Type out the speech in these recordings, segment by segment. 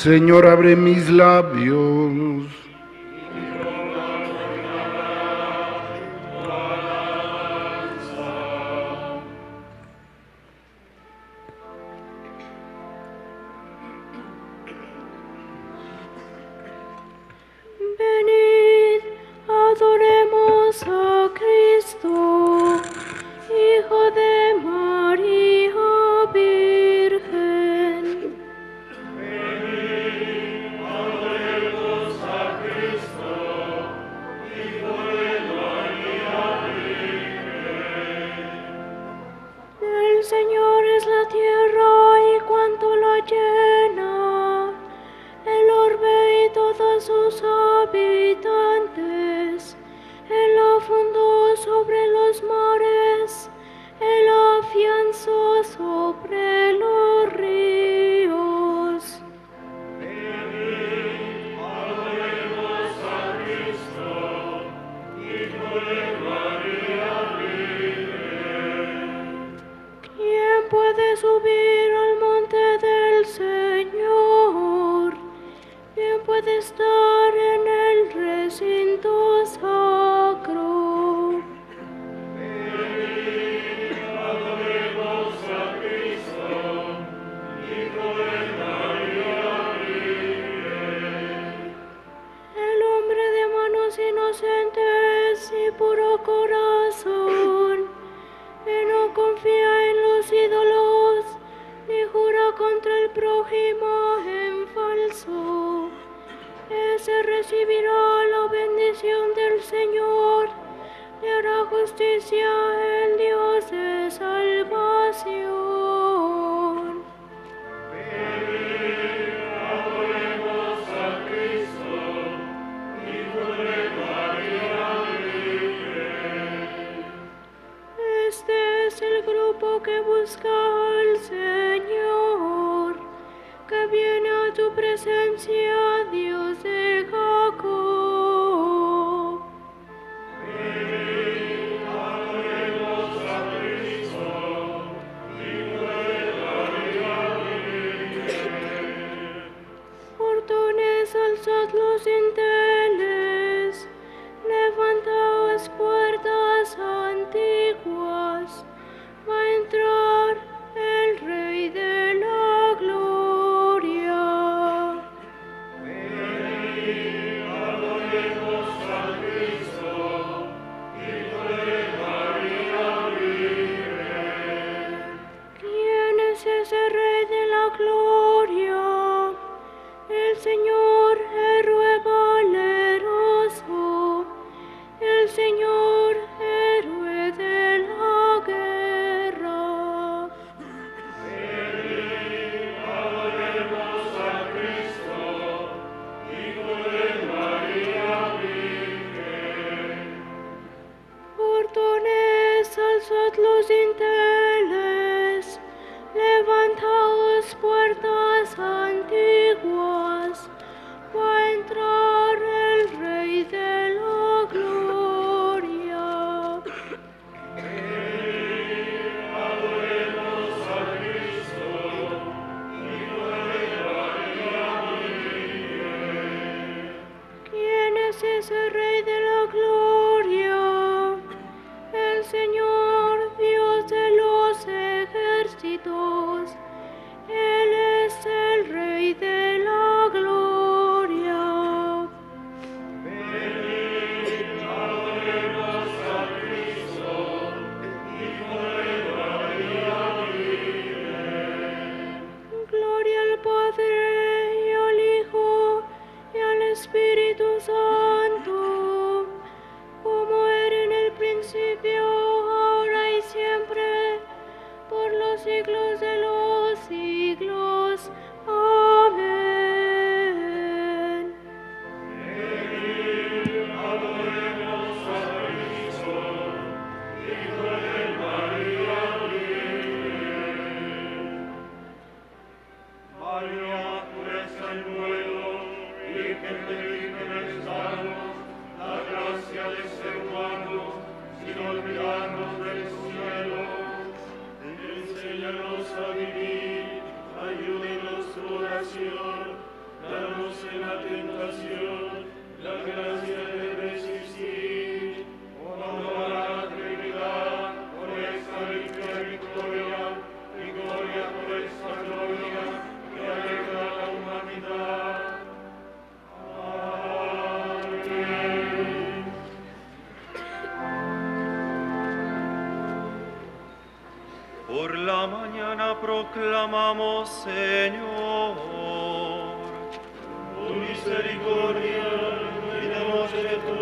Señor, abre mis labios. Venid, adoremos a Cristo, Hijo de María Virgen. Venid, adoremos a Cristo, Hijo de María Virgen. El Señor es la tierra y cuanto la llena, el orbe y todos sus habitantes. Él la fundó sobre los mares, Él la afianzó sobre los ríos. Venid, adoremos a Cristo, Hijo de María Virgen. ¿Quién puede subir al monte del Señor? ¿Quién puede estar en el recinto sacro? Venid, adoremos a Cristo, Hijo de María Virgen. El hombre de manos inocentes y puro corazón, que no confía en los ídolos, ni jura contra el prójimo en falso, ese recibirá la bendición del Señor, le hará justicia el Dios de salvación. Venid, adoremos a Cristo, Hijo de María Virgen. Este es el grupo que busca al Señor, que viene a tu presencia, Dios de Jacob. Venid, adoremos a Cristo, Hijo de María Virgen. Portones, alzad los dinteles, levantaos puertas antiguas, va a entrar el Rey de la Gloria. Venid, adoremos a Cristo, Hijo de María Virgen. ¿Quién es ese Rey de la Gloria? El Señor, héroe valeroso, el Señor, héroe de la guerra. Venid, adoremos a Cristo, Hijo de María Virgen. Portones, alzad los dinteles, levantaos puertas antiguas, va a entrar el Rey de la Gloria. Venid, adoremos a Cristo, Hijo de María Virgen. ¿Quién es ese Rey de la Gloria? El Señor, Dios de los ejércitos. Él es el Rey de la Gloria. Venid, adoremos a Cristo, Hijo de María Virgen. Gloria al Padre y al Hijo y al Espíritu Santo, como era en el principio, ahora y siempre, por los siglos de los siglos. Amén. Venid, adoremos a Cristo, Hijo de María Virgen. María, pureza y vuelo, Virgen de vírgenes danos, la gracia de ser humanos, sin olvidarnos del cielo. Enséñanos a Por la mañana proclamamos, Señor, Tu misericordia y de noche tu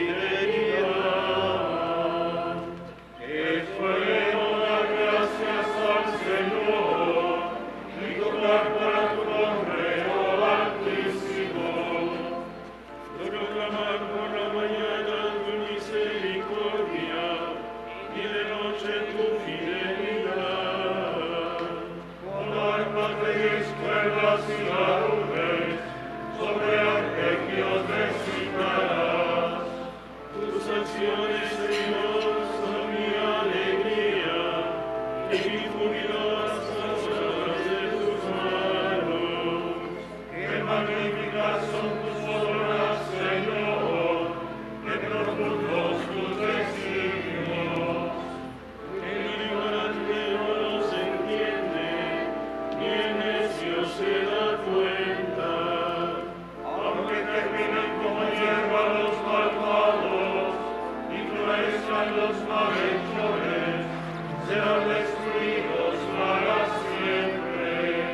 fidelidad. Es bueno dar gracias al Señor y tocar para tu nombre, oh Altísimo. Proclamar por la mañana tu misericordia y de noche tu fidelidad. Con arpas de cuerdas y laúdes, sobre arpegios recitarás. Tus acciones, Señor, son mi alegría, y mi júbilo las obras de tus manos. Qué magníficas son tus obras, Señor, qué profundos tus designios. El ignorante no los entiende, ni el necio se da cuenta. Aunque terminen como hierba los malvados y florezcan los malhechores, serán destruidos para siempre.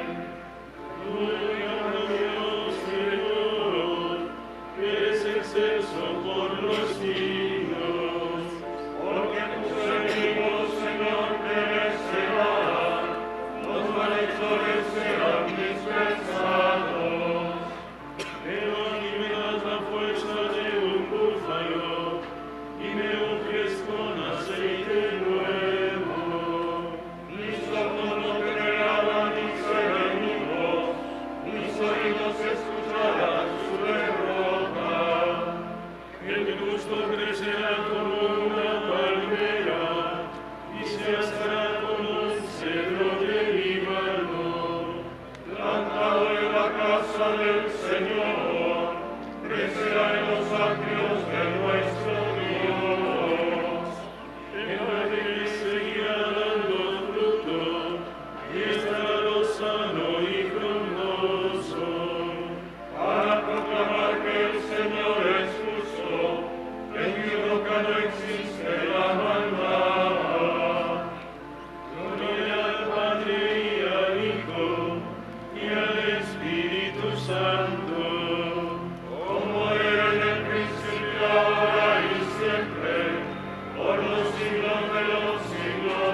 Tuyo, Dios, Señor, que eres excelso por los siglos, porque tus enemigos, Señor, perecerán, los malhechores serán dispersados. Pero a mí me das la fuerza de un búfalo y me unges con aceite nuevo. Mis ojos no verán mis enemigos, mis oídos escucharán su derrota. El justo crecerá como una palmera y se asará como un cedro de Líbano, plantado en la casa del Señor, crecerá en los atrios de nuestro Dios. El valle seguirá dando fruto y estará lozano y frondoso, para proclamar que el Señor es justo, que en mi roca no existe la maldad. Gloria al Padre y al Hijo y al Espíritu Santo, como era en el principio, ahora y siempre, por los siglos de los siglos.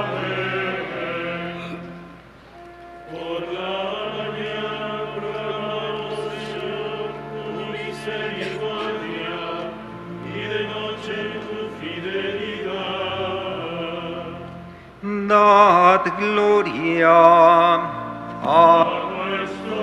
Amén. Por la mañana proclamamos, Señor, tu misericordia y de noche tu fidelidad. dad gloria a Nuestro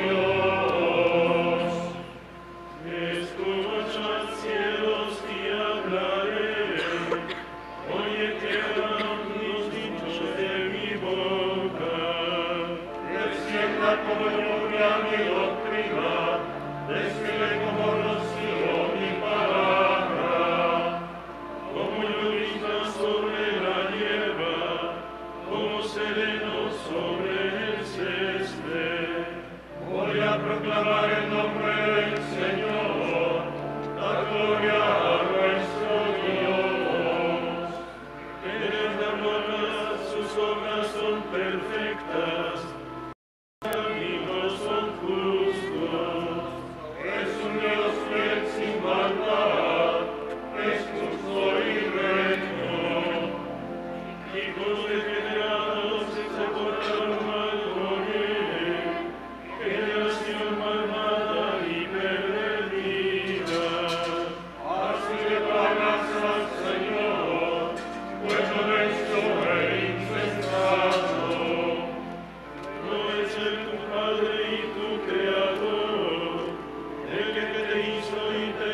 Dios, escucha cielos y hablaré, oye tierra los dichos de mi boca. Descienda como lluvia mi doctrina, desfile como rocío mi palabra, como lluvia sobre la hierba, como sereno sobre el césped. Voy a proclamar el nombre del Señor, la gloria a nuestro Dios. Eres la roca, sus obras son perfectas, sus caminos son justos. Es un Dios fiel sin maldad, es justo y recto. Hijos degenerados se portaron mal con él, generación malvada y perdida. Así le pagas al Señor, pueblo nuestro e insensato. No es Él tu Padre y tu Creador, el que te hizo y te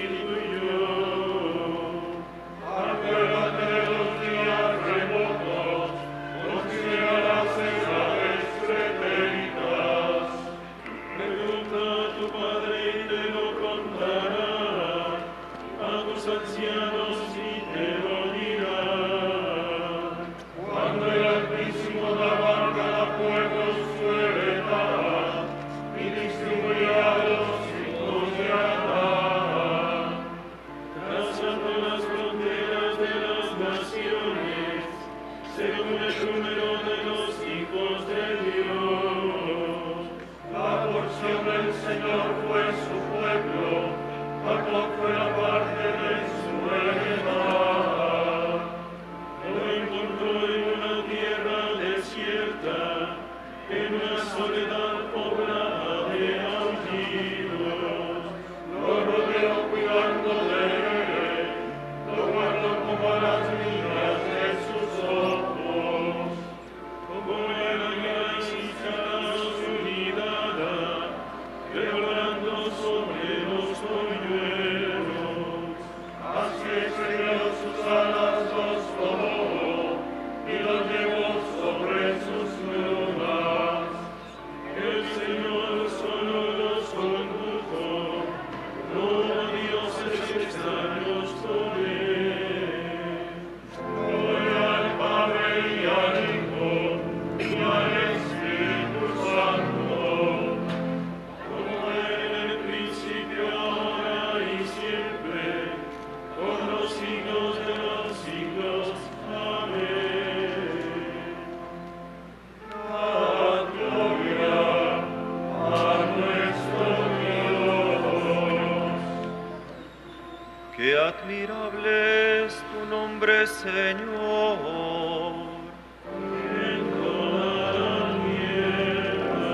constituyó. Acuérdate de los días remotos, admirable es tu nombre, Señor. En toda la tierra,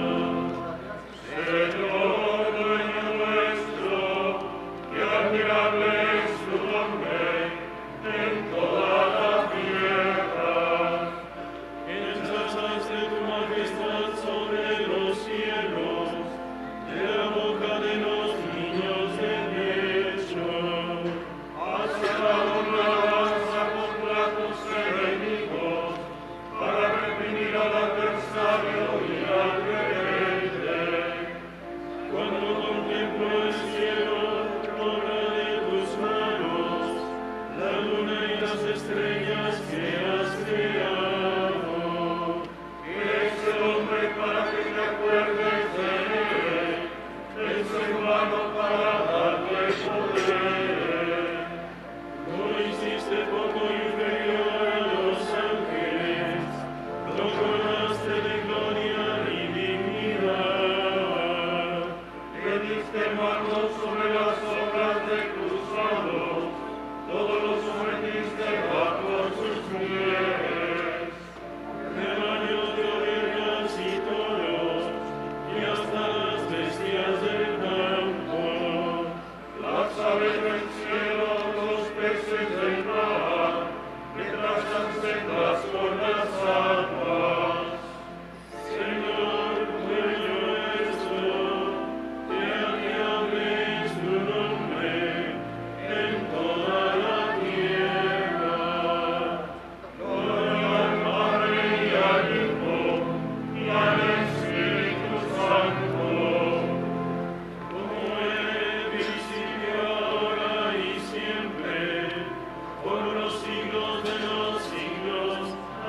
Señor, dueño nuestro, qué admirable es tu nombre en toda la tierra. Ensalzaste tu majestad sobre los cielos, de la boca de los niños de pecho. Has dado una alabanza contra tus enemigos, para reprimir al adversario y al rebelde. Cuando contemplo el cielo, obra de tus manos, la luna y las estrellas que has creado. ¿Qué es el hombre para que te acuerdes de él? El ser humano para darle poder. Lo hiciste poco inferior a los ángeles, lo coronaste de gloria y dignidad. Le diste mando sobre las obras de tus manos, todo lo sometiste bajo sus pies. Rebaños de ovejas y toros, y hasta las bestias del campo, las aves del cielo, los peces del mar, que trazan sendas por las aguas. Señor, dueño nuestro, qué admirable es tu nombre en toda la tierra. Gloria al Padre y al Hijo y al Espíritu Santo, como en el principio, ahora y siempre, por los siglos de los siglos.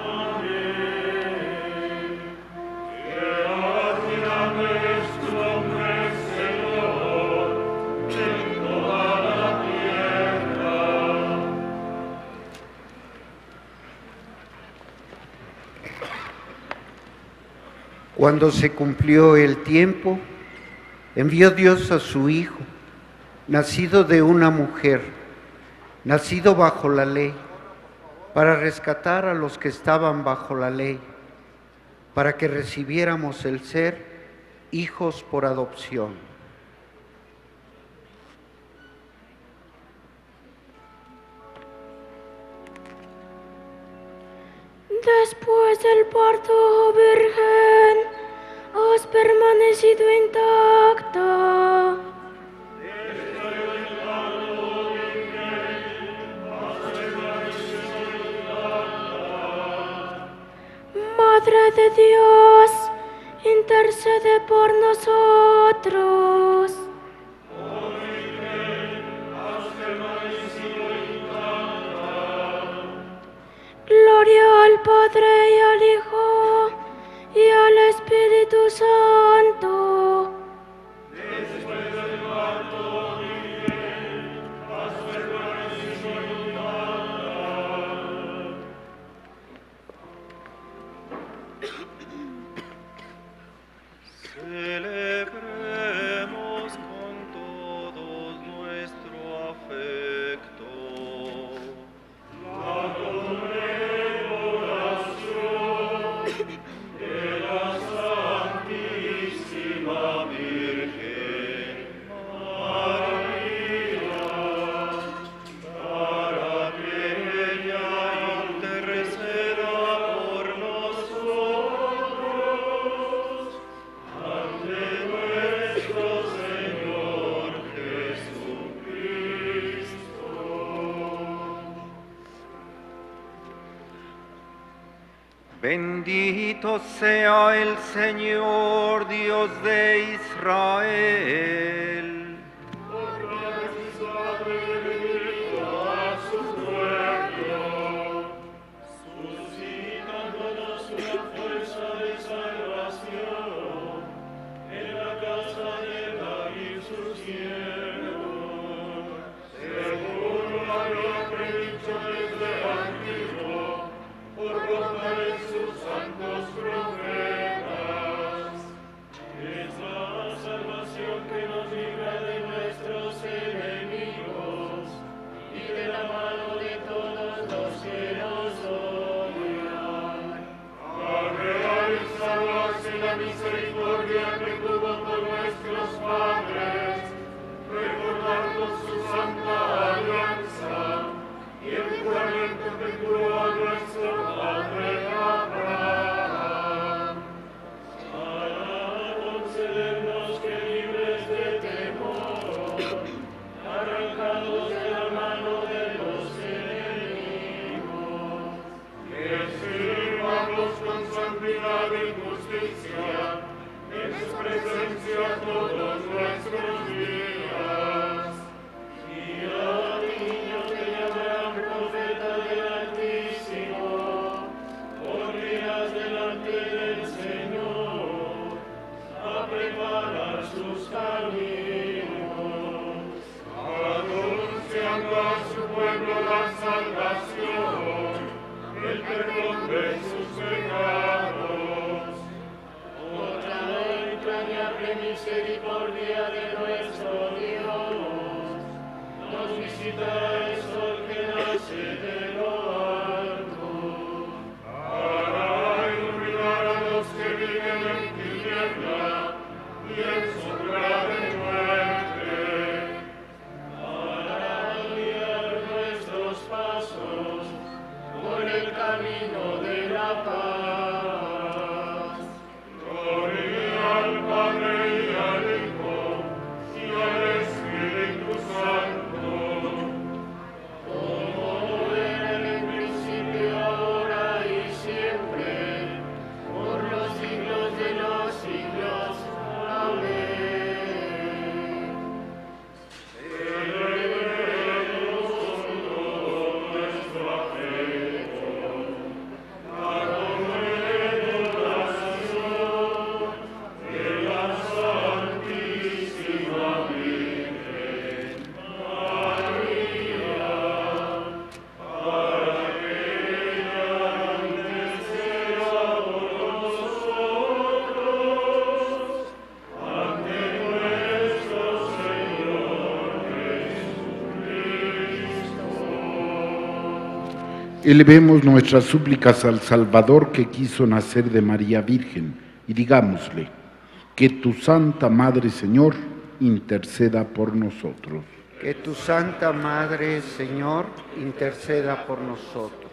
Amén. Qué admirable es tu nombre, Señor, en toda la tierra. Cuando se cumplió el tiempo, envió Dios a su Hijo, nacido de una mujer, nacido bajo la ley, para rescatar a los que estaban bajo la ley, para que recibiéramos el ser hijos por adopción. Después del parto, oh Virgen, has permanecido intacta. Madre de Dios, intercede por nosotros. Gloria al Padre y al Hijo y al Espíritu Santo. Celebremos con todos nuestro afecto. La conmemoración de la Santísima Virgen María, para que ella interceda por nosotros ante nuestro Señor Jesucristo. Bendito sea el Señor, Dios de Israel. Suscitándonos una fuerza de salvación en la casa de David su siervo, según lo había predicho desde antiguo, por boca de sus santos profetas. Es la salvación que nos dio santidad y justicia, en su presencia todos nuestros días. Y a ti, niño, te llamarán profeta del Altísimo, pondrías delante del Señor a preparar sus caminos, anunciando a su pueblo la salvación, el perdón de sus pecados. Otra entrañable misericordia de nuestro Dios, nos visitará el sol que nace de lo alto, para iluminar a los que viven en tiniebla y en sombra de muerte, para guiar nuestros pasos por el camino de la paz. Gloria al Padre y al Hijo y al Espíritu Santo, como era en el principio, ahora y siempre, por los siglos de los siglos. Amén. Celebremos con todo nuestro afecto la conmemoración de la Santísima Virgen María, para que ella interceda por nosotros ante nuestro Señor Jesucristo. Elevemos nuestras súplicas al Salvador que quiso nacer de María Virgen y digámosle, que tu Santa Madre, Señor, interceda por nosotros. Que tu Santa Madre, Señor, interceda por nosotros.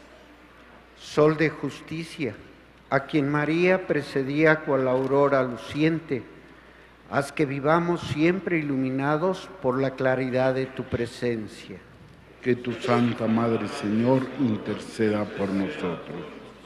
Sol de justicia, a quien María precedía cual aurora luciente, haz que vivamos siempre iluminados por la claridad de tu presencia. Que tu Santa Madre, Señor, interceda por nosotros.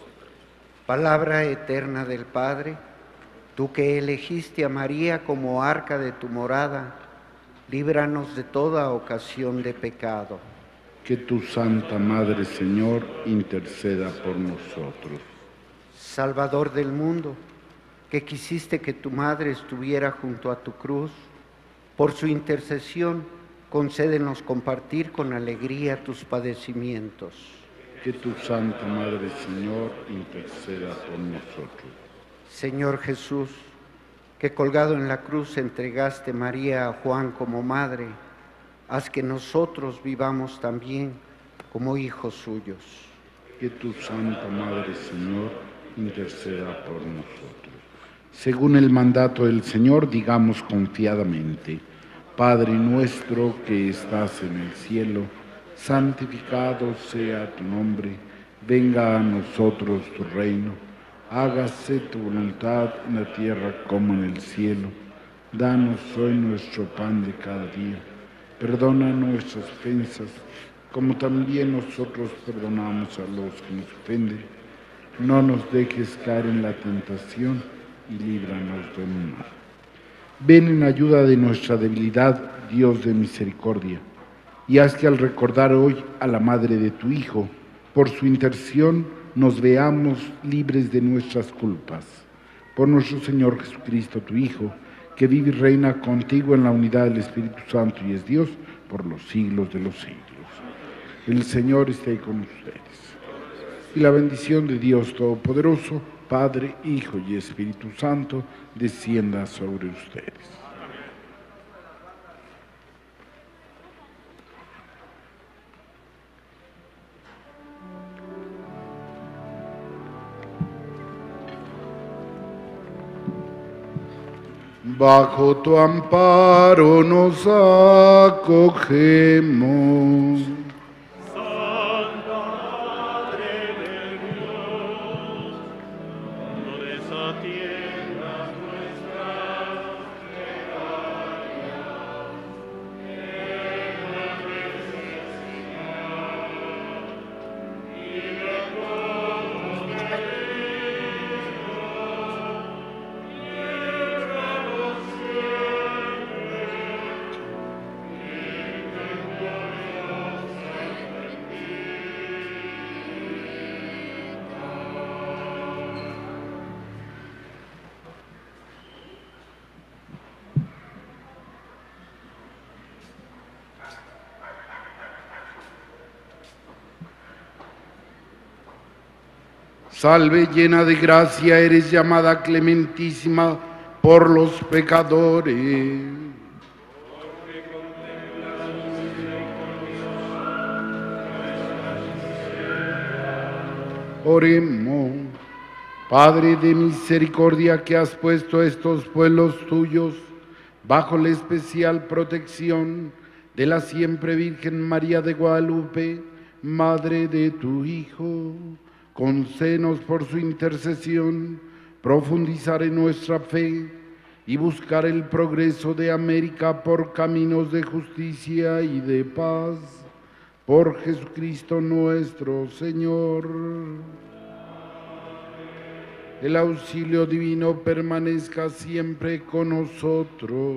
Palabra eterna del Padre, tú que elegiste a María como arca de tu morada, líbranos de toda ocasión de pecado. Que tu Santa Madre, Señor, interceda por nosotros. Salvador del mundo, que quisiste que tu madre estuviera junto a tu cruz, por su intercesión, concédenos compartir con alegría tus padecimientos. Que tu Santa Madre, Señor, interceda por nosotros. Señor Jesús, que colgado en la cruz entregaste María a Juan como madre, haz que nosotros vivamos también como hijos suyos. Que tu Santa Madre, Señor, interceda por nosotros. Según el mandato del Señor, digamos confiadamente, Padre nuestro que estás en el cielo, santificado sea tu nombre, venga a nosotros tu reino, hágase tu voluntad en la tierra como en el cielo. Danos hoy nuestro pan de cada día, perdona nuestras ofensas, como también nosotros perdonamos a los que nos ofenden. No nos dejes caer en la tentación y líbranos del mal. Ven en ayuda de nuestra debilidad, Dios de misericordia, y haz que al recordar hoy a la madre de tu Hijo, por su intercesión nos veamos libres de nuestras culpas. Por nuestro Señor Jesucristo, tu Hijo, que vive y reina contigo en la unidad del Espíritu Santo y es Dios por los siglos de los siglos. El Señor esté con ustedes. Y la bendición de Dios Todopoderoso, Padre, Hijo y Espíritu Santo, descienda sobre ustedes. Bajo tu amparo nos acogemos. Salve llena de gracia, eres llamada clementísima por los pecadores. Oremos. Padre de misericordia, que has puesto a estos pueblos tuyos bajo la especial protección de la siempre Virgen María de Guadalupe, Madre de tu Hijo, concédenos por su intercesión profundizar en nuestra fe y buscar el progreso de América por caminos de justicia y de paz. Por Jesucristo nuestro Señor. El auxilio divino permanezca siempre con nosotros.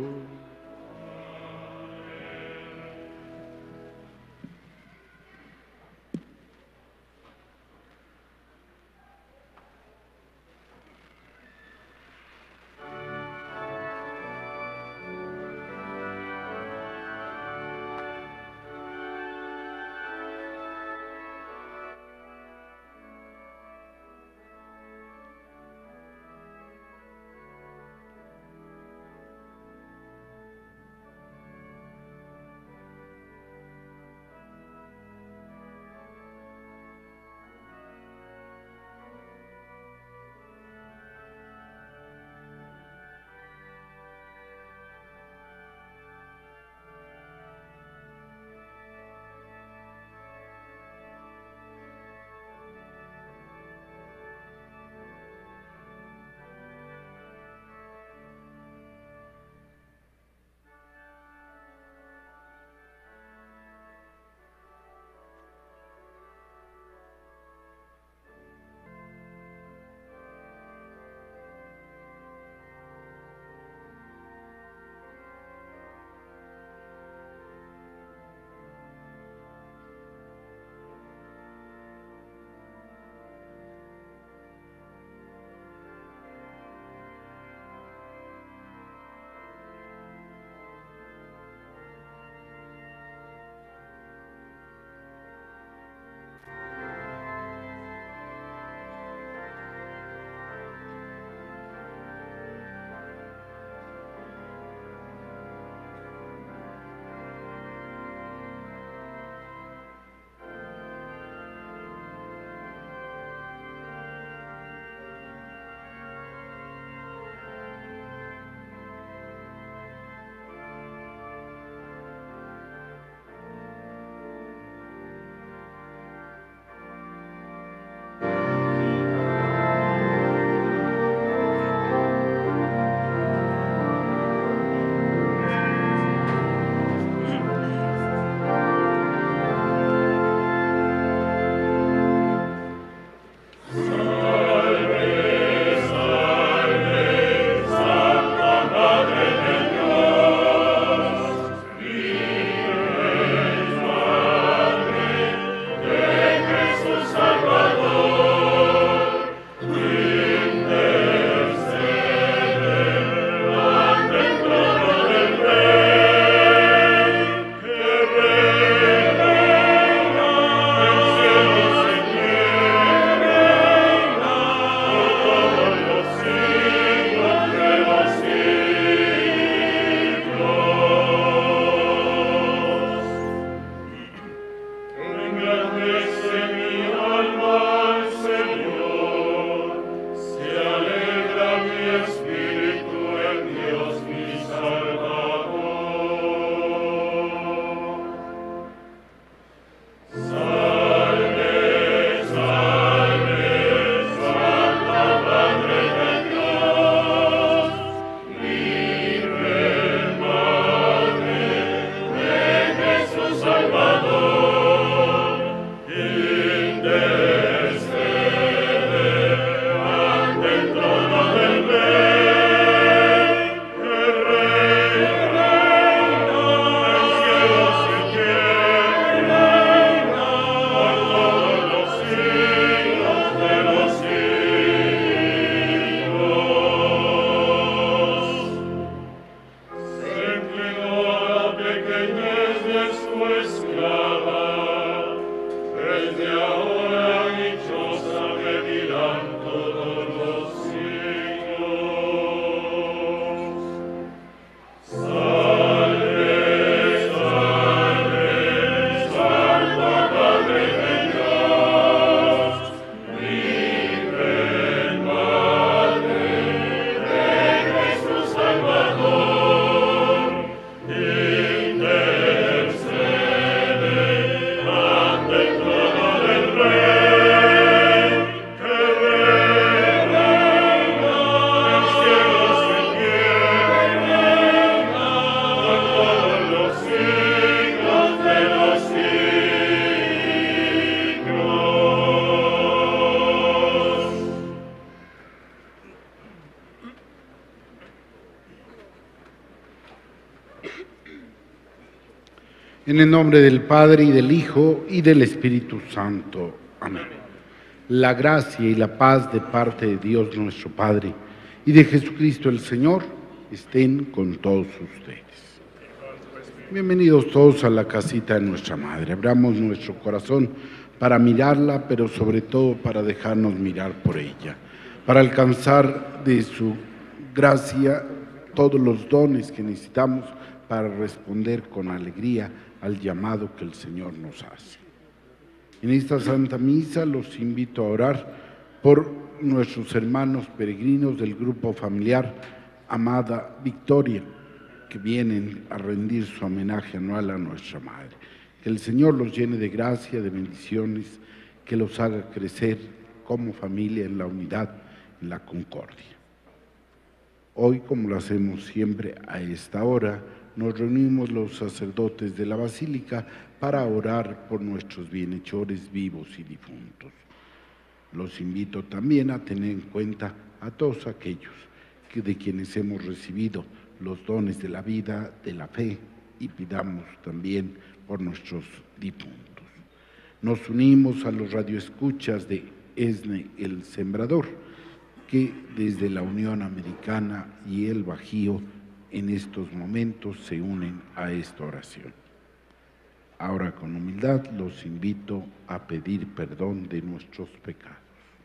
En el nombre del Padre, y del Hijo, y del Espíritu Santo. Amén. La gracia y la paz de parte de Dios nuestro Padre y de Jesucristo el Señor estén con todos ustedes. Bienvenidos todos a la casita de nuestra Madre. Abramos nuestro corazón para mirarla, pero sobre todo para dejarnos mirar por ella, para alcanzar de su gracia todos los dones que necesitamos para responder con alegría al llamado que el Señor nos hace. En esta Santa Misa los invito a orar por nuestros hermanos peregrinos del grupo familiar Amada Victoria, que vienen a rendir su homenaje anual a nuestra Madre. Que el Señor los llene de gracia, de bendiciones, que los haga crecer como familia en la unidad, en la concordia. Hoy, como lo hacemos siempre a esta hora, nos reunimos los sacerdotes de la Basílica para orar por nuestros bienhechores vivos y difuntos. Los invito también a tener en cuenta a todos aquellos de quienes hemos recibido los dones de la vida, de la fe, y pidamos también por nuestros difuntos. Nos unimos a los radioescuchas de ESNE El Sembrador, que desde la Unión Americana y el Bajío en estos momentos se unen a esta oración. Ahora con humildad los invito a pedir perdón de nuestros pecados.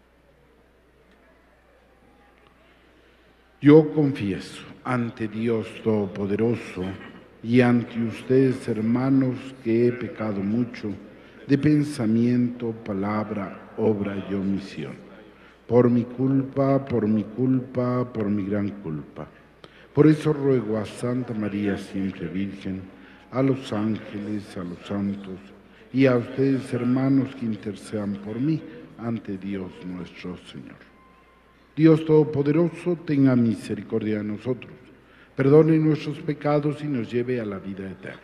Yo confieso ante Dios Todopoderoso y ante ustedes, hermanos, que he pecado mucho de pensamiento, palabra, obra y omisión. Por mi culpa, por mi gran culpa. Por eso ruego a Santa María siempre Virgen, a los ángeles, a los santos y a ustedes, hermanos, que intercedan por mí ante Dios nuestro Señor. Dios Todopoderoso, tenga misericordia de nosotros, perdone nuestros pecados y nos lleve a la vida eterna.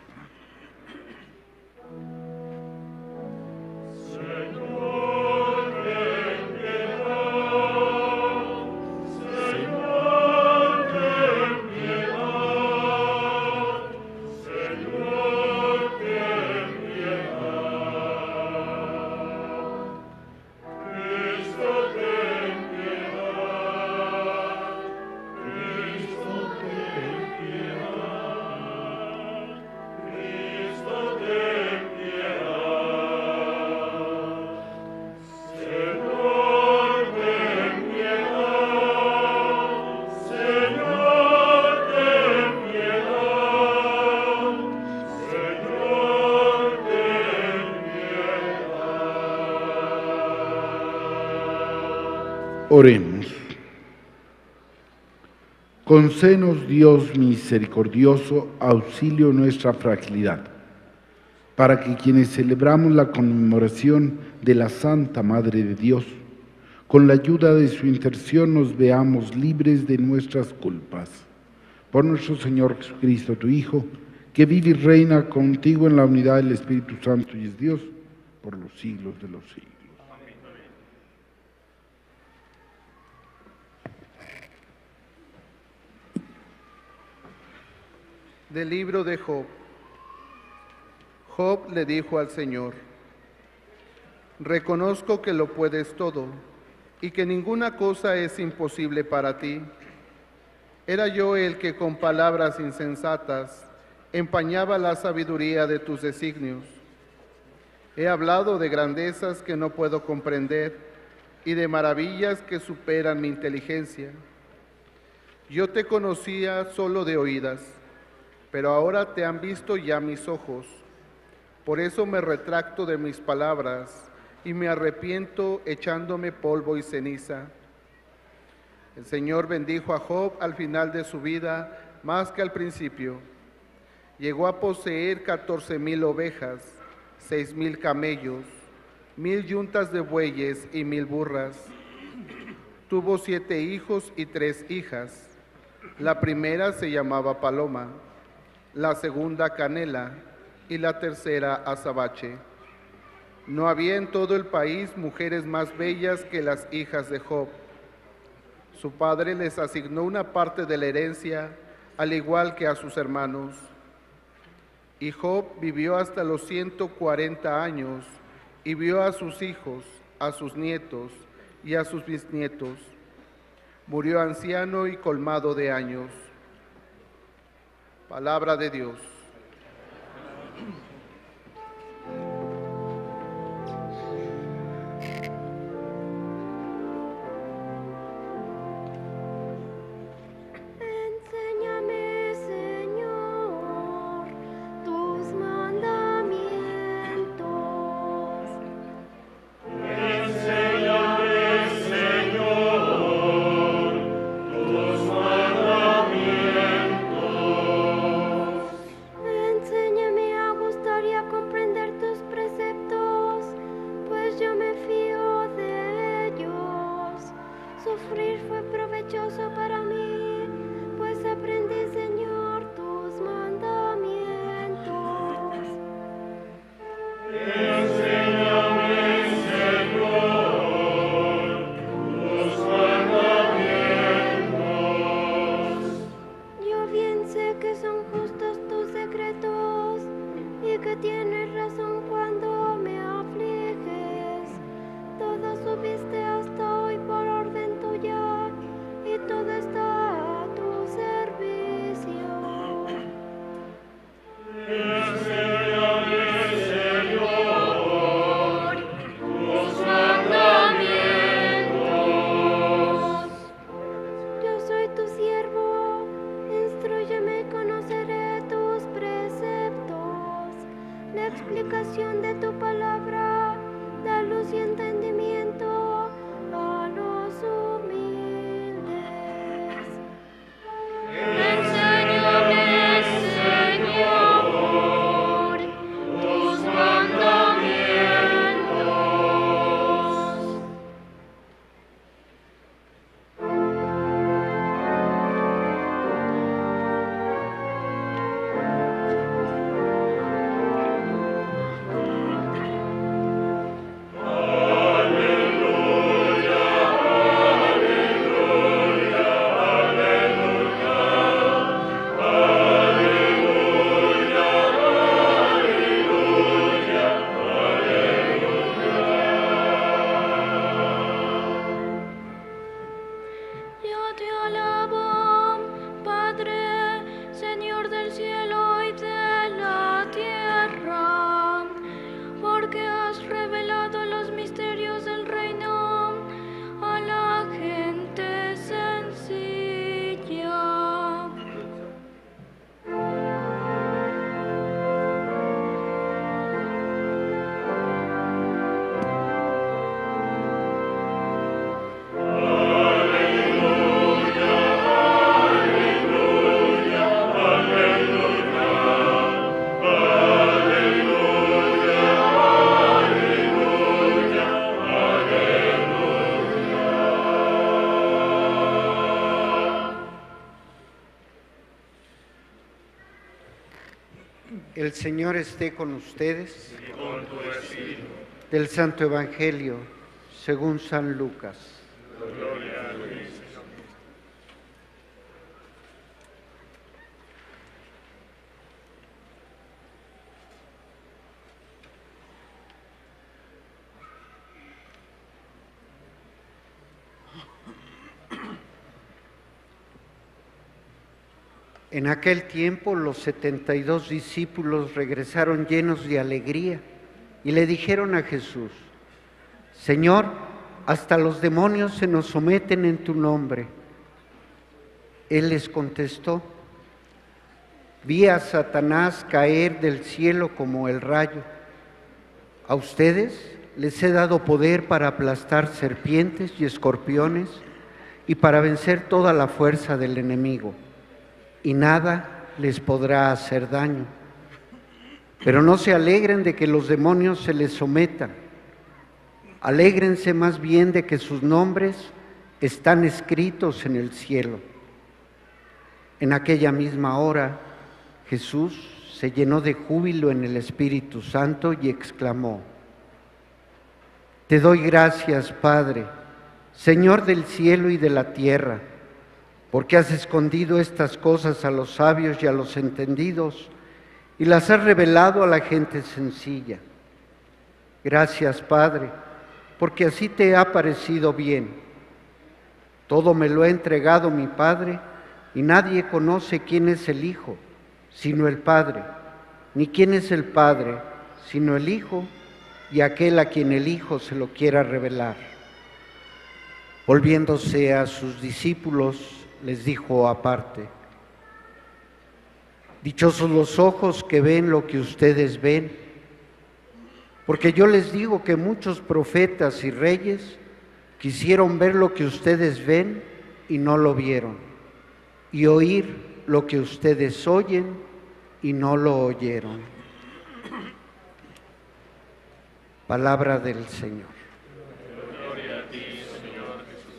Oremos. Concédenos, Dios misericordioso, auxilio en nuestra fragilidad, para que quienes celebramos la conmemoración de la Santa Madre de Dios, con la ayuda de su intercesión nos veamos libres de nuestras culpas. Por nuestro Señor Jesucristo, tu Hijo, que vive y reina contigo en la unidad del Espíritu Santo y es Dios por los siglos de los siglos. Del libro de Job. Job le dijo al Señor: reconozco que lo puedes todo y que ninguna cosa es imposible para ti. Era yo el que con palabras insensatas empañaba la sabiduría de tus designios. He hablado de grandezas que no puedo comprender y de maravillas que superan mi inteligencia. Yo te conocía solo de oídas, pero ahora te han visto ya mis ojos. Por eso me retracto de mis palabras y me arrepiento echándome polvo y ceniza. El Señor bendijo a Job al final de su vida más que al principio. Llegó a poseer 14,000 ovejas, 6,000 camellos, 1,000 yuntas de bueyes y 1,000 burras. Tuvo 7 hijos y 3 hijas. La primera se llamaba Paloma, la segunda Canela y la tercera Azabache. No había en todo el país mujeres más bellas que las hijas de Job. Su padre les asignó una parte de la herencia, al igual que a sus hermanos. Y Job vivió hasta los 140 años y vio a sus hijos, a sus nietos y a sus bisnietos. Murió anciano y colmado de años. Palabra de Dios. Enséñame, Señor, tus mandamientos. Enséñame, Señor, tus mandamientos. Enséñame a gustar y a comprender tus preceptos, pues yo me fío de ellos. Sufrir fue provechoso para mí, pues aprendí, Señor, tus mandamientos. Enséñame, Señor, tus mandamientos. Yo bien sé que son justos tus secretos y que tienes razón cuando me afliges. Todo subiste hasta hoy por orden tuya y todo está a tu servicio. Enséñame, Señor, tus mandamientos. Yo soy tu siervo, instrúyeme y conoceré tus preceptos. La explicación de tu palabra da luz y entendimiento a los humildes. Enséñame, Señor, tus mandamientos. Yo te alabo, Padre, Señor del cielo y de la tierra, porque has revelado los misterios del reino a la gente sencilla. El Señor esté con ustedes. Del Santo Evangelio según San Lucas. En aquel tiempo los 72 discípulos regresaron llenos de alegría y le dijeron a Jesús: Señor, hasta los demonios se nos someten en tu nombre. Él les contestó: vi a Satanás caer del cielo como el rayo. A ustedes les he dado poder para aplastar serpientes y escorpiones y para vencer toda la fuerza del enemigo, y nada les podrá hacer daño. Pero no se alegren de que los demonios se les sometan. Alégrense más bien de que sus nombres están escritos en el cielo. En aquella misma hora, Jesús se llenó de júbilo en el Espíritu Santo y exclamó: Te doy gracias, Padre, Señor del cielo y de la tierra, porque has escondido estas cosas a los sabios y a los entendidos y las has revelado a la gente sencilla. Gracias, Padre, porque así te ha parecido bien. Todo me lo ha entregado mi Padre, y nadie conoce quién es el Hijo, sino el Padre, ni quién es el Padre, sino el Hijo, y aquel a quien el Hijo se lo quiera revelar. Volviéndose a sus discípulos, les dijo aparte: dichosos los ojos que ven lo que ustedes ven, porque yo les digo que muchos profetas y reyes quisieron ver lo que ustedes ven y no lo vieron, y oír lo que ustedes oyen y no lo oyeron. Palabra del Señor. Gloria a ti, Señor Jesús.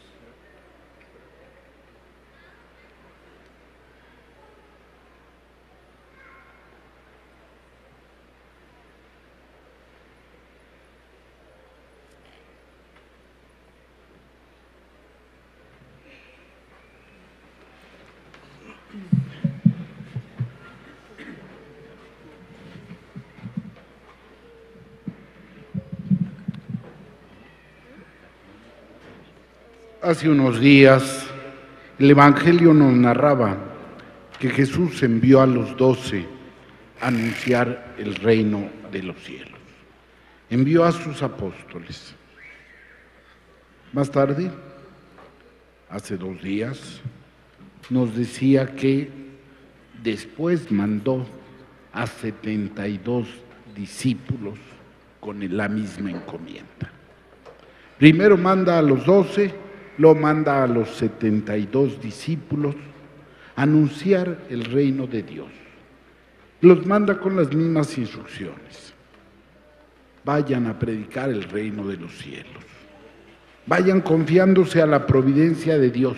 Hace unos días el Evangelio nos narraba que Jesús envió a los 12 a anunciar el reino de los cielos. Envió a sus apóstoles. Más tarde, hace 2 días, nos decía que después mandó a 72 discípulos con la misma encomienda. Primero manda a los 12, lo manda a los 72 discípulos a anunciar el reino de Dios. Los manda con las mismas instrucciones. Vayan a predicar el reino de los cielos. Vayan confiándose a la providencia de Dios.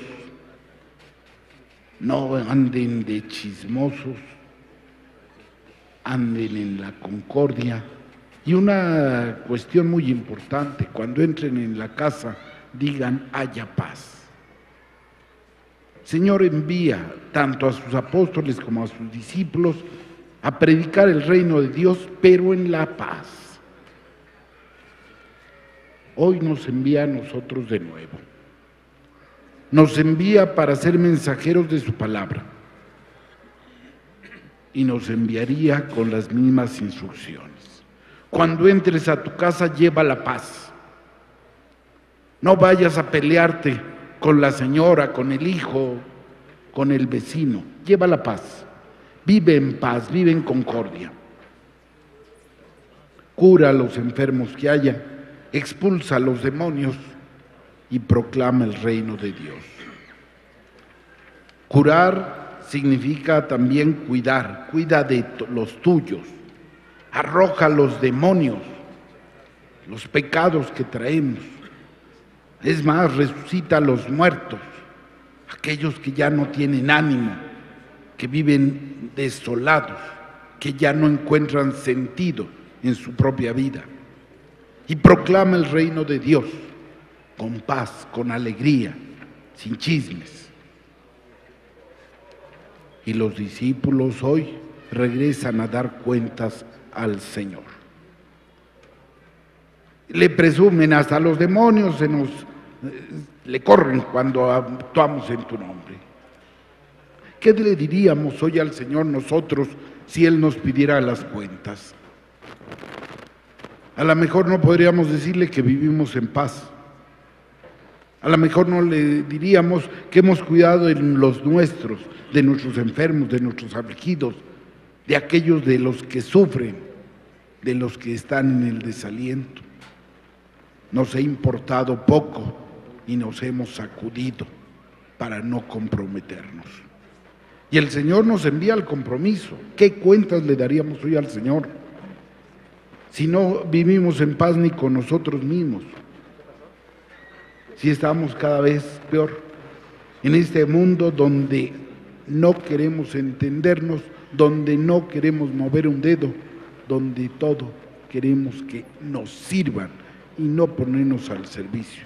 No anden de chismosos, anden en la concordia. Y una cuestión muy importante: cuando entren en la casa, digan: haya paz. Señor envía tanto a sus apóstoles como a sus discípulos a predicar el reino de Dios, pero en la paz. Hoy nos envía a nosotros de nuevo. Nos envía para ser mensajeros de su palabra. Y nos enviaría con las mismas instrucciones. Cuando entres a tu casa, lleva la paz. No vayas a pelearte con la señora, con el hijo, con el vecino. Lleva la paz. Vive en paz, vive en concordia. Cura a los enfermos que haya, expulsa a los demonios y proclama el reino de Dios. Curar significa también cuidar. Cuida de los tuyos. Arroja los demonios, los pecados que traemos. Es más, resucita a los muertos, aquellos que ya no tienen ánimo, que viven desolados, que ya no encuentran sentido en su propia vida. Y proclama el reino de Dios con paz, con alegría, sin chismes. Y los discípulos hoy regresan a dar cuentas al Señor. Le presumen, hasta los demonios le corren cuando actuamos en tu nombre. ¿Qué le diríamos hoy al Señor nosotros si Él nos pidiera las cuentas? A lo mejor no podríamos decirle que vivimos en paz. A lo mejor no le diríamos que hemos cuidado de los nuestros, de nuestros enfermos, de nuestros afligidos, de aquellos de los que sufren, de los que están en el desaliento. Nos ha importado poco y nos hemos sacudido para no comprometernos. Y el Señor nos envía al compromiso. ¿Qué cuentas le daríamos hoy al Señor si no vivimos en paz ni con nosotros mismos? Si estamos cada vez peor en este mundo donde no queremos entendernos, donde no queremos mover un dedo, donde todo queremos que nos sirvan y no ponernos al servicio.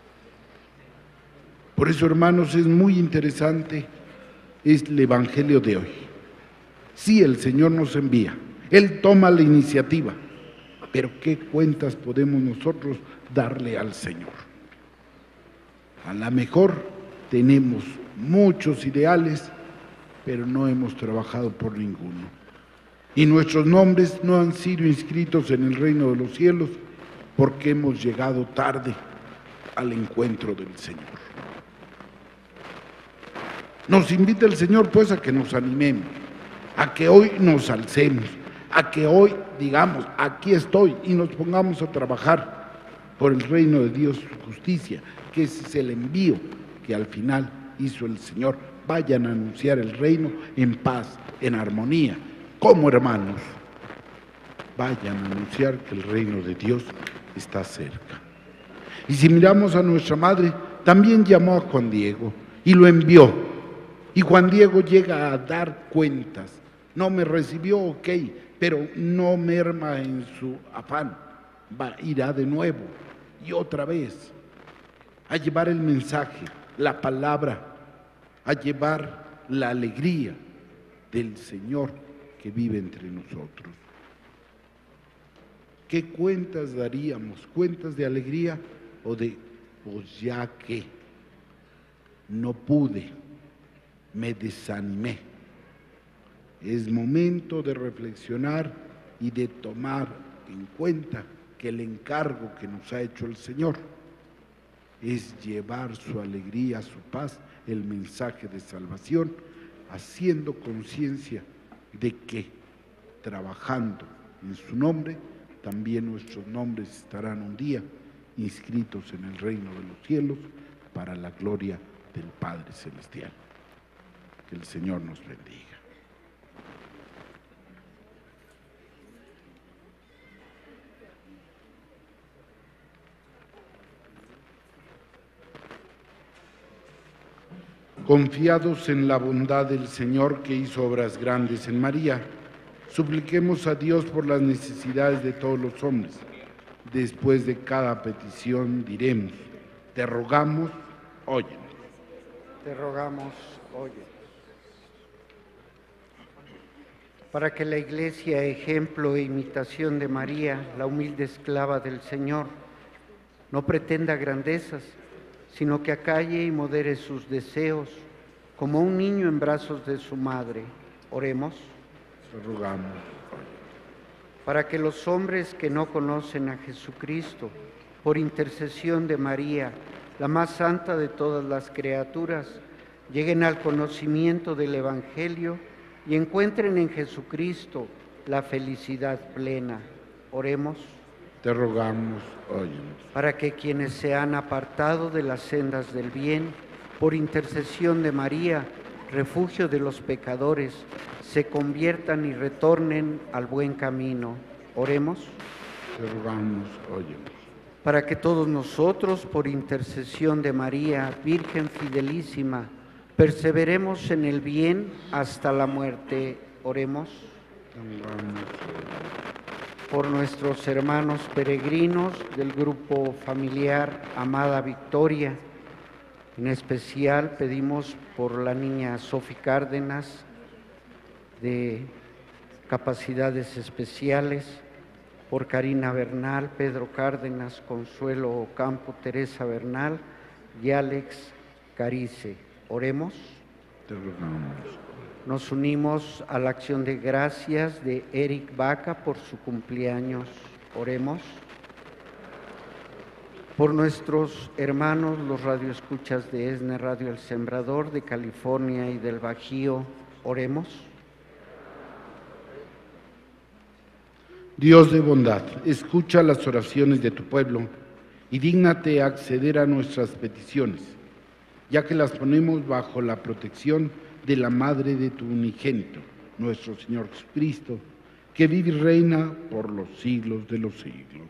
Por eso, hermanos, es muy interesante el Evangelio de hoy. Sí, el Señor nos envía, Él toma la iniciativa, pero ¿qué cuentas podemos nosotros darle al Señor? A lo mejor tenemos muchos ideales, pero no hemos trabajado por ninguno. Y nuestros nombres no han sido inscritos en el reino de los cielos porque hemos llegado tarde al encuentro del Señor. Nos invita el Señor pues a que nos animemos, a que hoy nos alcemos, a que hoy digamos, aquí estoy, y nos pongamos a trabajar por el reino de Dios, su justicia, que ese es el envío que al final hizo el Señor. Vayan a anunciar el reino en paz, en armonía, como hermanos. Vayan a anunciar que el reino de Dios está cerca. Y si miramos a nuestra madre, también llamó a Juan Diego y lo envió. Y Juan Diego llega a dar cuentas. No me recibió, ok, pero no merma en su afán. Irá de nuevo y otra vez a llevar el mensaje, la palabra, a llevar la alegría del Señor que vive entre nosotros. ¿Qué cuentas daríamos? ¿Cuentas de alegría o de, pues ya que no pude, me desanimé? Es momento de reflexionar y de tomar en cuenta que el encargo que nos ha hecho el Señor es llevar su alegría, su paz, el mensaje de salvación, haciendo conciencia de que trabajando en su nombre, también nuestros nombres estarán un día inscritos en el reino de los cielos para la gloria del Padre Celestial. Que el Señor nos bendiga. Confiados en la bondad del Señor que hizo obras grandes en María, supliquemos a Dios por las necesidades de todos los hombres. Después de cada petición diremos, te rogamos, óyenos. Te rogamos, óyenos. Para que la Iglesia, ejemplo e imitación de María, la humilde esclava del Señor, no pretenda grandezas, sino que acalle y modere sus deseos, como un niño en brazos de su madre. Oremos. Te rogamos. Para que los hombres que no conocen a Jesucristo, por intercesión de María, la más santa de todas las criaturas, lleguen al conocimiento del Evangelio y encuentren en Jesucristo la felicidad plena. Oremos. Te rogamos, óyenos. Para que quienes se han apartado de las sendas del bien, por intercesión de María, refugio de los pecadores, se conviertan y retornen al buen camino. Oremos. Te rogamos, óyenos. Para que todos nosotros, por intercesión de María, Virgen fidelísima, perseveremos en el bien hasta la muerte. Oremos. Te rogamos, por nuestros hermanos peregrinos del grupo familiar Amada Victoria. En especial pedimos por la niña Sofi Cárdenas, de capacidades especiales, por Karina Bernal, Pedro Cárdenas, Consuelo Ocampo, Teresa Bernal y Alex Carice. Oremos. te rogamos. Nos unimos a la acción de gracias de Eric Vaca por su cumpleaños. Oremos. Por nuestros hermanos, los radioescuchas de ESNE Radio El Sembrador, de California y del Bajío, oremos. Dios de bondad, escucha las oraciones de tu pueblo y dígnate acceder a nuestras peticiones, ya que las ponemos bajo la protección de la Madre de tu unigénito, nuestro Señor Jesucristo, que vive y reina por los siglos de los siglos.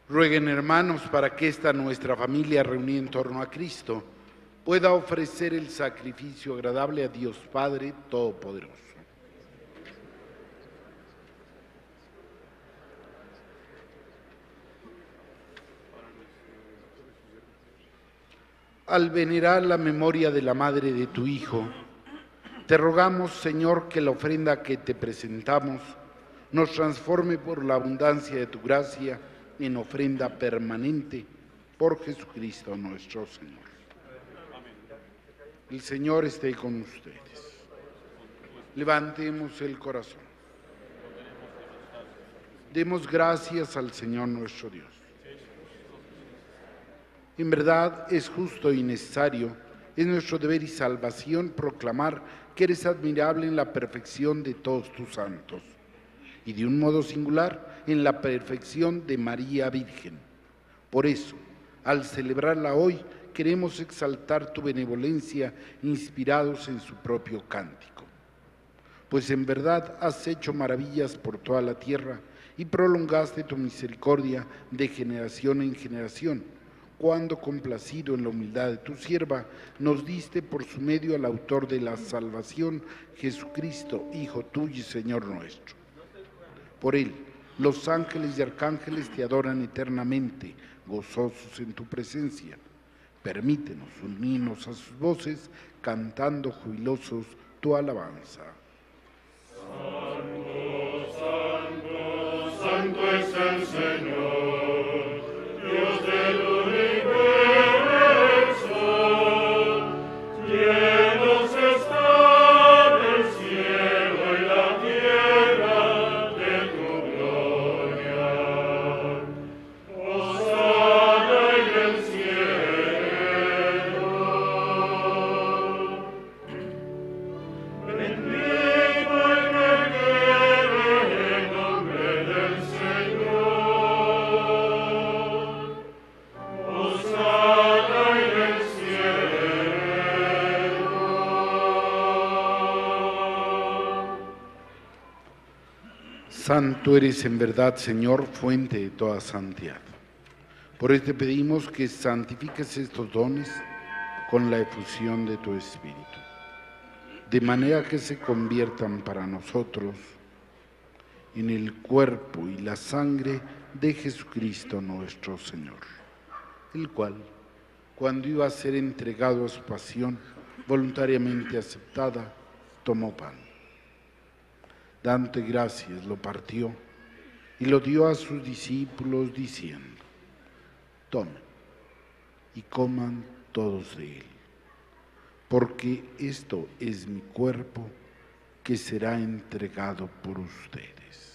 Rueguen, hermanos, para que esta nuestra familia reunida en torno a Cristo pueda ofrecer el sacrificio agradable a Dios Padre Todopoderoso. Al venerar la memoria de la madre de tu Hijo, te rogamos, Señor, que la ofrenda que te presentamos nos transforme por la abundancia de tu gracia en ofrenda permanente por Jesucristo nuestro Señor. El Señor esté con ustedes. Levantemos el corazón. Demos gracias al Señor nuestro Dios. En verdad es justo y necesario, es nuestro deber y salvación proclamar que eres admirable en la perfección de todos tus santos, y de un modo singular en la perfección de María Virgen. Por eso, al celebrarla hoy, queremos exaltar tu benevolencia inspirados en su propio cántico. Pues en verdad has hecho maravillas por toda la tierra y prolongaste tu misericordia de generación en generación, cuando, complacido en la humildad de tu sierva, nos diste por su medio al autor de la salvación, Jesucristo, Hijo tuyo y Señor nuestro. Por él, los ángeles y arcángeles te adoran eternamente, gozosos en tu presencia. Permítenos unirnos a sus voces, cantando jubilosos tu alabanza. Santo, santo, santo es el Señor, Dios del universo. Llenos están el cielo y la tierra de tu gloria. Hosana en el cielo. Bendito el que viene en nombre del Señor. Hosana en el cielo. Santo eres en verdad, Señor, fuente de toda santidad. Por eso te pedimos que santifiques estos dones con la efusión de tu Espíritu, de manera que se conviertan para nosotros en el cuerpo y la sangre de Jesucristo nuestro Señor, el cual, cuando iba a ser entregado a su pasión voluntariamente aceptada, tomó pan. Dándote gracias, lo partió y lo dio a sus discípulos diciendo: tomen y coman todos de él, porque esto es mi cuerpo que será entregado por ustedes.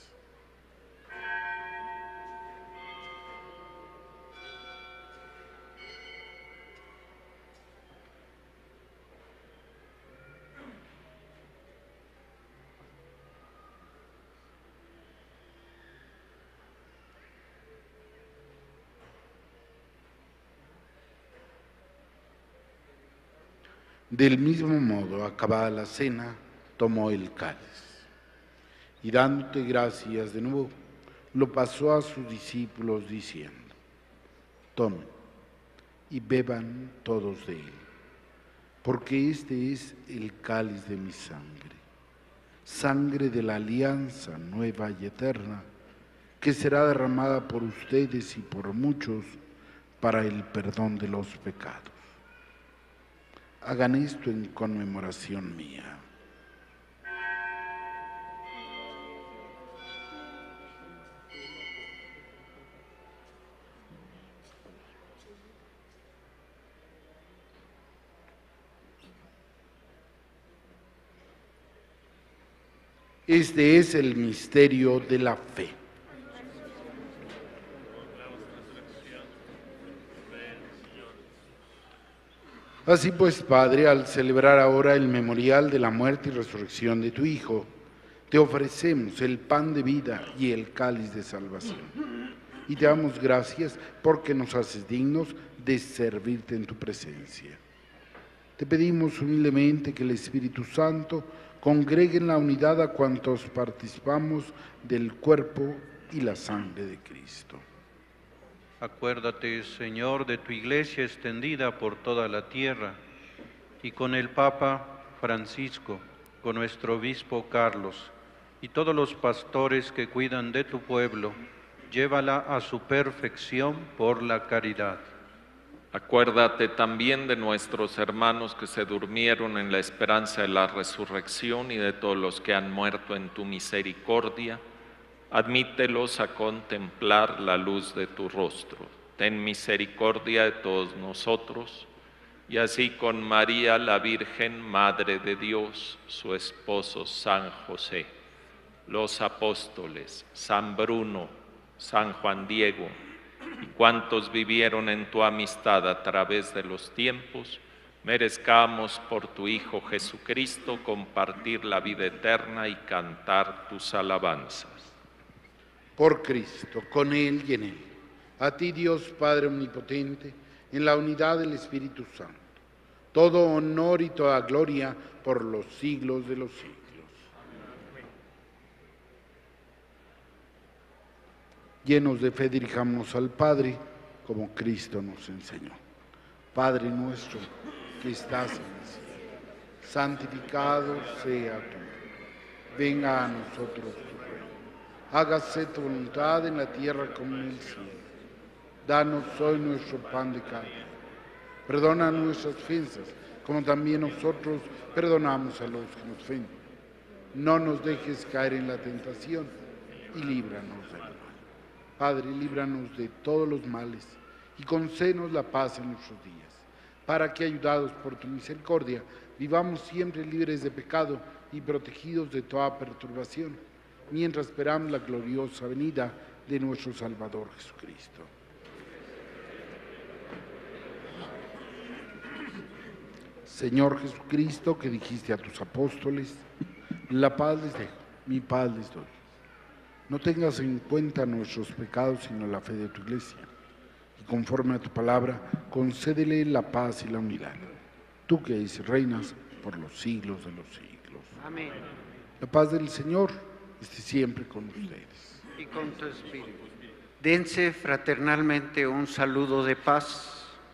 Del mismo modo, acabada la cena, tomó el cáliz y dándote gracias de nuevo, lo pasó a sus discípulos diciendo: tomen y beban todos de él, porque este es el cáliz de mi sangre, sangre de la alianza nueva y eterna, que será derramada por ustedes y por muchos para el perdón de los pecados. Hagan esto en conmemoración mía. Este es el misterio de la fe. Así pues, Padre, al celebrar ahora el memorial de la muerte y resurrección de tu Hijo, te ofrecemos el pan de vida y el cáliz de salvación. Y te damos gracias porque nos haces dignos de servirte en tu presencia. Te pedimos humildemente que el Espíritu Santo congregue en la unidad a cuantos participamos del cuerpo y la sangre de Cristo. Acuérdate, Señor, de tu iglesia extendida por toda la tierra, y con el Papa Francisco, con nuestro obispo Carlos, y todos los pastores que cuidan de tu pueblo, llévala a su perfección por la caridad. Acuérdate también de nuestros hermanos que se durmieron en la esperanza de la resurrección y de todos los que han muerto en tu misericordia. Admítelos a contemplar la luz de tu rostro. Ten misericordia de todos nosotros, y así con María, la Virgen, Madre de Dios, su esposo San José, los apóstoles, San Bruno, San Juan Diego, y cuantos vivieron en tu amistad a través de los tiempos, merezcamos por tu Hijo Jesucristo compartir la vida eterna y cantar tus alabanzas. Por Cristo, con Él y en Él. A ti, Dios Padre Omnipotente, en la unidad del Espíritu Santo, todo honor y toda gloria por los siglos de los siglos. Llenos de fe, dirijamos al Padre, como Cristo nos enseñó. Padre nuestro, que estás en el cielo, santificado sea tu nombre. Venga a nosotros tu reino. Hágase tu voluntad en la tierra como en el cielo. Danos hoy nuestro pan de cada día. Perdona nuestras ofensas, como también nosotros perdonamos a los que nos ofenden. No nos dejes caer en la tentación y líbranos del mal. Padre, líbranos de todos los males y concédenos la paz en nuestros días, para que, ayudados por tu misericordia, vivamos siempre libres de pecado y protegidos de toda perturbación, mientras esperamos la gloriosa venida de nuestro Salvador Jesucristo. Señor Jesucristo, que dijiste a tus apóstoles, la paz les dejo, mi paz les doy. No tengas en cuenta nuestros pecados, sino la fe de tu iglesia. Y conforme a tu palabra, concédele la paz y la unidad. Tú que dices reinas por los siglos de los siglos. Amén. La paz del Señor esté siempre con ustedes. Y con tu espíritu. Dense fraternalmente un saludo de paz.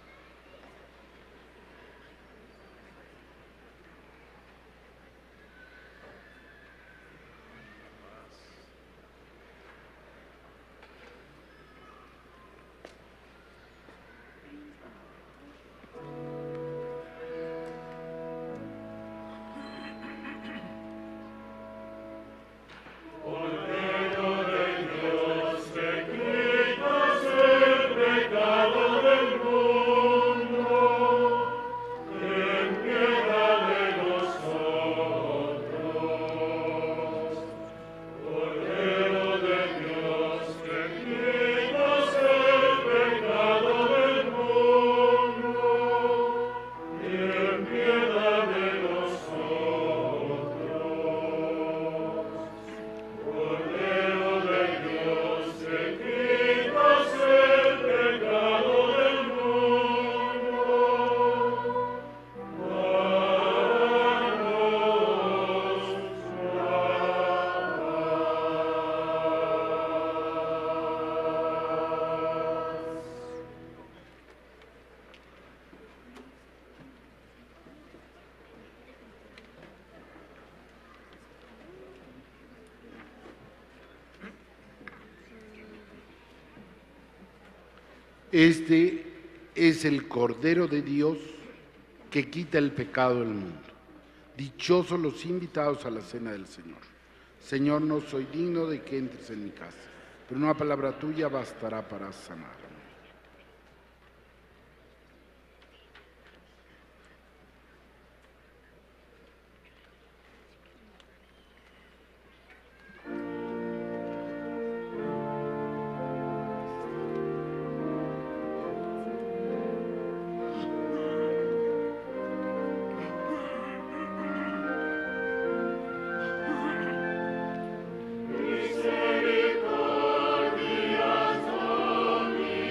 Este es el Cordero de Dios que quita el pecado del mundo. Dichosos los invitados a la cena del Señor. Señor, no soy digno de que entres en mi casa, pero una palabra tuya bastará para sanarme. Misericordia Domini.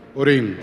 Oremos.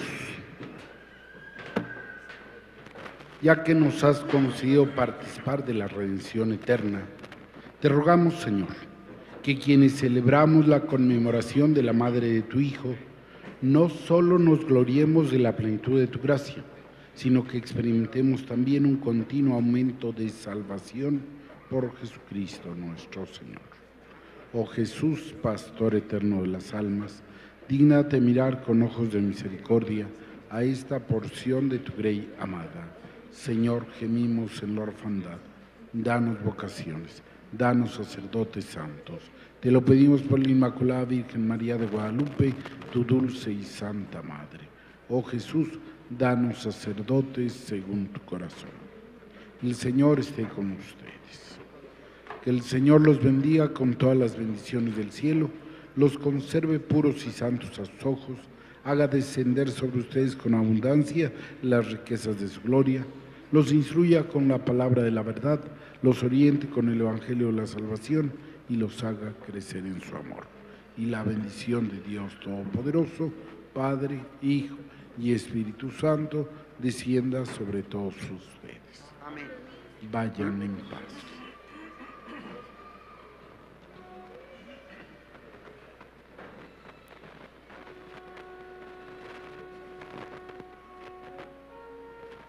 Ya que nos has concedido participar de la redención eterna, te rogamos, Señor, que quienes celebramos la conmemoración de la Madre de tu Hijo, no solo nos gloriemos de la plenitud de tu gracia, sino que experimentemos también un continuo aumento de salvación por Jesucristo nuestro Señor. Oh Jesús, Pastor eterno de las almas, dígnate mirar con ojos de misericordia a esta porción de tu grey amada. Señor, gemimos en la orfandad, danos vocaciones, danos sacerdotes santos. Te lo pedimos por la Inmaculada Virgen María de Guadalupe, tu dulce y santa Madre. Oh Jesús, danos sacerdotes según tu corazón. El Señor esté con ustedes. Que el Señor los bendiga con todas las bendiciones del cielo, los conserve puros y santos a sus ojos, haga descender sobre ustedes con abundancia las riquezas de su gloria, los instruya con la palabra de la verdad, los oriente con el Evangelio de la salvación y los haga crecer en su amor. Y la bendición de Dios Todopoderoso, Padre, Hijo y Espíritu Santo, descienda sobre todos ustedes. Amén. Vayan en paz.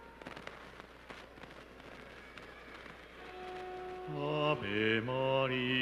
Ave María.